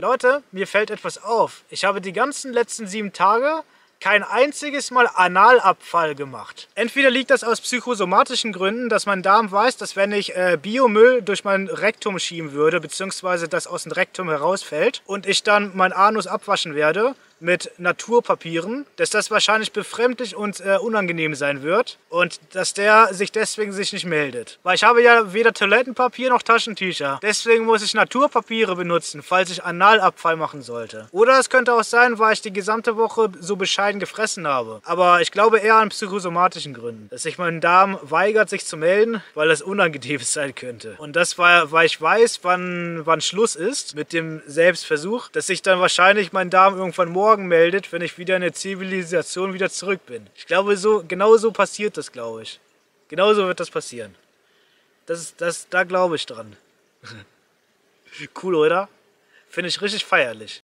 Leute, mir fällt etwas auf. Ich habe die ganzen letzten 7 Tage kein einziges Mal Analabfall gemacht. Entweder liegt das aus psychosomatischen Gründen, dass mein Darm weiß, dass wenn ich Biomüll durch mein Rektum schieben würde, beziehungsweise das aus dem Rektum herausfällt und ich dann mein Anus abwaschen werde mit Naturpapieren, dass das wahrscheinlich befremdlich und unangenehm sein wird und dass der sich deswegen nicht meldet. Weil ich habe ja weder Toilettenpapier noch Taschentücher. Deswegen muss ich Naturpapiere benutzen, falls ich Analabfall machen sollte. Oder es könnte auch sein, weil ich die gesamte Woche so bescheiden gefressen habe. Aber ich glaube eher an psychosomatischen Gründen. Dass sich mein Darm weigert, sich zu melden, weil das unangenehm sein könnte. Und das war, weil ich weiß, wann Schluss ist mit dem Selbstversuch, dass sich dann wahrscheinlich mein Darm irgendwann morgen meldet, wenn ich wieder in der Zivilisation wieder zurück bin. Ich glaube, genau so passiert das, glaube ich. Genauso wird das passieren. Da glaube ich dran. Cool, oder? Finde ich richtig feierlich.